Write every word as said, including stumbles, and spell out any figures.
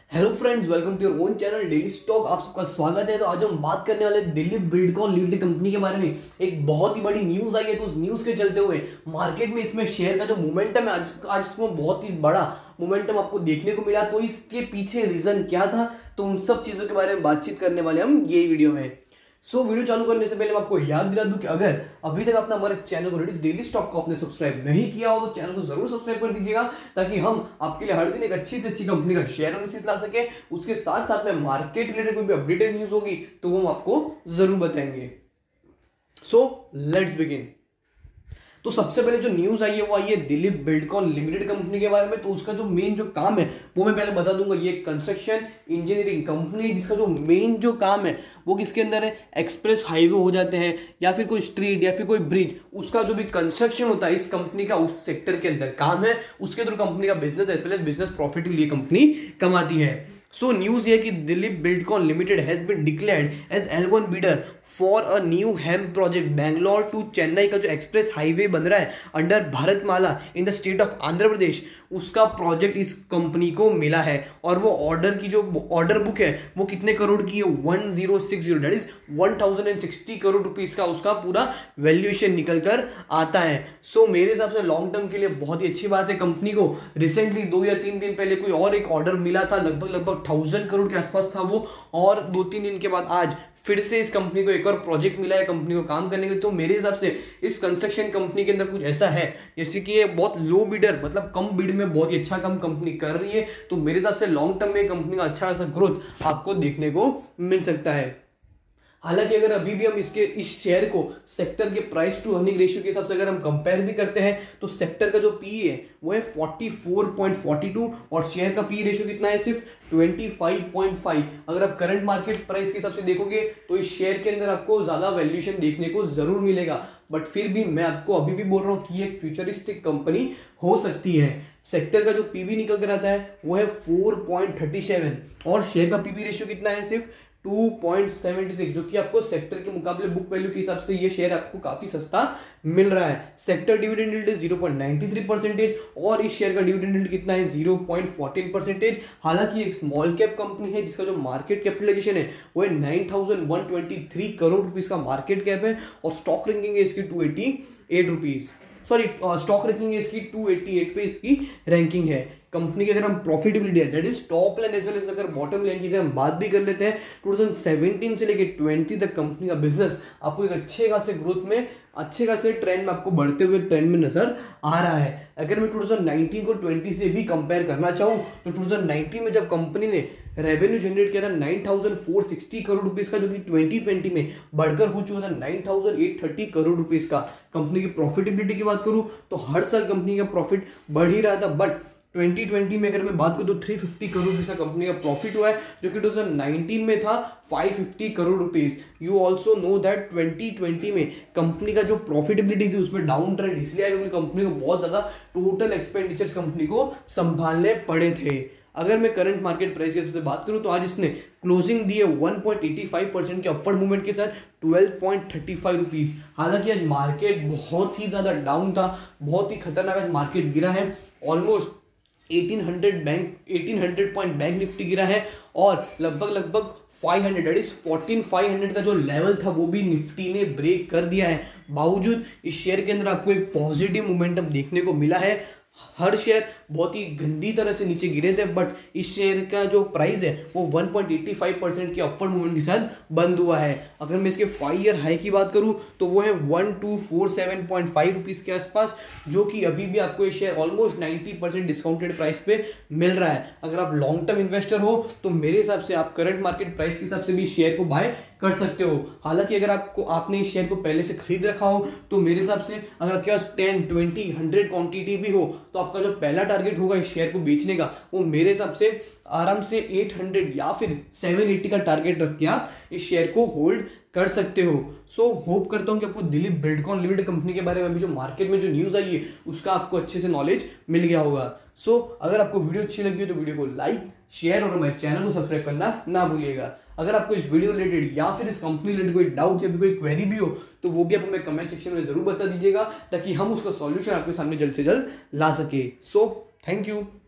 Hello friends, welcome to your own channel daily stock. आप सबका स्वागत है। तो आज हम बात करने वाले दिल्ली बिल्डकॉन लिमिटेड कंपनी के बारे में। एक बहुत ही बड़ी न्यूज़ आई है, तो उस न्यूज़ के चलते हुए मार्केट में इसमें शेयर का जो मोमेंटम है आज आज इसमें बहुत ही बड़ा मोमेंटम आपको देखने को मिला। तो इसके पीछे रीजन क्या था, तो उन सब चीज़ों के बारे में बातचीत करने वाले हम ये वीडियो में। सो so, वीडियो चालू करने से पहले मैं आपको याद दिला दूं कि अगर अभी तक आपने हमारे चैनल को डेली स्टॉक को आपने सब्सक्राइब नहीं किया हो तो चैनल को जरूर सब्सक्राइब कर दीजिएगा, ताकि हम आपके लिए हर दिन एक अच्छी से अच्छी कंपनी का शेयर एनालिसिस ला सके। उसके साथ साथ में मार्केट रिलेटेड कोई भी अपडेटेड न्यूज होगी तो वो हम आपको जरूर बताएंगे। So let's begin. तो सबसे पहले जो न्यूज आई है वो आई है दिल्ली बिल्डकॉन लिमिटेड कंपनी के बारे में। तो उसका जो मेन जो काम है वो मैं पहले बता दूंगा। ये कंस्ट्रक्शन इंजीनियरिंग कंपनी है जिसका जो मेन जो काम है वो किसके अंदर है, एक्सप्रेस हाईवे हो जाते हैं या फिर कोई स्ट्रीट या फिर कोई ब्रिज, उसका जो भी कंस्ट्रक्शन होता है इस कंपनी का उस सेक्टर के अंदर काम है। उसके थ्रू कंपनी का business as well as business profit ये कंपनी कमाती है। सो न्यूज ये कि Delhi Buildcon limited has been declared as L one bidder for a new HAM project Bangalore to Chennai का जो एक्सप्रेस हाईवे बन रहा है under Bharatmala in the state of Andhra Pradesh, उसका प्रोजेक्ट इस कंपनी को मिला है। और वो ऑर्डर की जो ऑर्डर बुक है वो कितने करोड़ की है, one zero six zero, that is one thousand and sixty crore rupees का उसका पूरा वैल्यूएशन निकल कर आता है। सो so, मेरे हिसाब से लॉन्ग टर्म के लिए बहुत ही अच्छी बात है। कंपनी को रिसेंटली दो या तीन दिन पहले कोई और एक ऑर्डर मिला था, लगभग लगभग थाउजेंड करोड़ के आसपास था वो, और दो तीन दिन के बाद आज फिर से इस कंपनी को एक और प्रोजेक्ट मिला है कंपनी को काम करने के। तो मेरे हिसाब से इस कंस्ट्रक्शन कंपनी के अंदर कुछ ऐसा है जैसे कि ये बहुत लो बिडर, मतलब कम बिड में बहुत ही अच्छा काम कंपनी कर रही है। तो मेरे हिसाब से लॉन्ग टर्म में कंपनी का अच्छा खासा ग्रोथ आपको देखने को मिल सकता है। हालांकि अगर अभी भी हम इसके इस शेयर को सेक्टर के प्राइस टू अर्निंग रेशियो के हिसाब से अगर हम कंपेयर भी करते हैं तो सेक्टर का जो पी है वो है forty four point forty two और शेयर का पी रेशियो कितना है, सिर्फ ट्वेंटी फाइव पॉइंट फाइव। अगर आप करंट मार्केट प्राइस के हिसाब से देखोगे तो इस शेयर के अंदर आपको ज्यादा वैल्यूएशन देखने को जरूर मिलेगा, बट फिर भी मैं आपको अभी भी बोल रहा हूँ कि एक फ्यूचरिस्टिक कंपनी हो सकती है। सेक्टर का जो पीवी निकल कर आता है वो है फोर पॉइंट थर्टी सेवन और शेयर का पीवी रेशियो कितना है, सिर्फ टू पॉइंट सेवन सिक्स, जो कि आपको सेक्टर के मुकाबले बुक वैल्यू के हिसाब से ये शेयर आपको काफी सस्ता मिल रहा है। सेक्टर डिविडेंड यील्ड है zero point nine three percentage और इस शेयर का डिविडेंड यील्ड कितना है, zero point one four percentage. हालांकि एक स्मॉल कैप कंपनी है जिसका जो मार्केट कैपिटलाइजेशन है वो है nine thousand one twenty three crore rupees का मार्केट कैप है और स्टॉक रैंकिंग है इसकी two eighty eight rupees, sorry stock ranking है इसकी टू एटी एट पे इसकी रैंकिंग है। कंपनी की अगर हम प्रॉफिटेबिलिटी है that is top line as well as अगर बॉटम लाइन की अगर हम बात भी कर लेते हैं टू थाउजेंड सेवेंटीन से लेके ट्वेंटी तक कंपनी का बिजनेस आपको एक अच्छे खासे ग्रोथ में, अच्छे खासे ट्रेंड में आपको बढ़ते हुए ट्रेंड में नजर आ रहा है। अगर मैं टू थाउजेंड नाइनटीन को ट्वेंटी से भी कंपेयर करना चाहूँ तो टू थाउजेंड नाइनटीन में जब कंपनी ने रेवेन्यू जनरेट किया था nine thousand four sixty crore rupees का, जो कि ट्वेंटी ट्वेंटी में बढ़कर हो चुका था nine thousand eight thirty crore rupees का। कंपनी की प्रॉफिटेबिलिटी की बात करूं तो हर साल कंपनी का प्रॉफिट बढ़ ही रहा था, बट ट्वेंटी ट्वेंटी में अगर मैं बात करूं तो थ्री फिफ्टी करोड़ रुपीस का कंपनी का प्रॉफिट हुआ है, जो कि टू थाउजेंड नाइनटीन में था five fifty crore rupees. You also know that twenty twenty में कंपनी का जो प्रॉफिटेबिलिटी थी उसमें डाउन ट्रेंड इसलिए आया क्योंकि कंपनी को बहुत ज्यादा टोटल एक्सपेंडिचर्स कंपनी को संभालने पड़े थे। अगर मैं करंट मार्केट प्राइस के हिसाब से बात करूं तो आज इसने क्लोजिंग दी है one point eighty five percent के अपवर्ड मूवमेंट के साथ twelve point thirty five rupees. हालांकि आज मार्केट बहुत ही ज्यादा डाउन था, बहुत ही खतरनाक आज मार्केट गिरा है। Almost eighteen hundred bank eighteen hundred point bank Nifty गिरा है और लगभग लगभग five hundred that is fourteen five hundred का जो लेवल था वो भी निफ्टी ने ब्रेक कर दिया है। बावजूद इस शेयर के अंदर आपको एक पॉजिटिव मोमेंटम देखने को मिला है। हर शेयर बहुत ही गंदी तरह से नीचे गिरे थे, बट इस शेयर का जो प्राइस है वो one point eighty five percent के अपवर्ड मूवमेंट के साथ बंद हुआ है। अगर मैं इसके फाइव ईयर हाई की बात करूं तो वो है one two four seven point five rupees के आसपास, जो कि अभी भी आपको ये share almost ninety percent discounted price पे मिल रहा है। अगर आप लॉन्ग टर्म इन्वेस्टर हो तो मेरे हिसाब से आप करंट मार्केट प्राइस के हिसाब से भी शेयर को बाय कर सकते हो। हालांकि अगर आपको आपने इस शेयर को पहले से खरीद रखा हो तो मेरे हिसाब से अगर आपके पास टेन ट्वेंटी हंड्रेड क्वांटिटी भी हो तो आपका जो पहला टारगेट होगा इस शेयर को बेचने का वो मेरे हिसाब से आराम से एट हंड्रेड या फिर सेवन एटी का टारगेट रख के आप इस शेयर को होल्ड कर सकते हो। सो so, होप करता हूं कि आपको दिल्ली बिल्डकॉन लिमिटेड कंपनी के बारे में अभी जो मार्केट में जो न्यूज आई है उसका आपको अच्छे से नॉलेज मिल गया होगा। सो so, अगर आपको वीडियो अच्छी लगी हो तो वीडियो को लाइक, शेयर और हमारे चैनल को सब्सक्राइब करना ना भूलिएगा। अगर आपको इस वीडियो रिलेटेड या फिर इस कंपनी रिलेटेड कोई डाउट या फिर कोई क्वेरी भी हो तो वो भी आप हमें कमेंट सेक्शन में जरूर बता दीजिएगा, ताकि हम उसका सॉल्यूशन आपके सामने जल्द से जल्द ला सके। So thank you.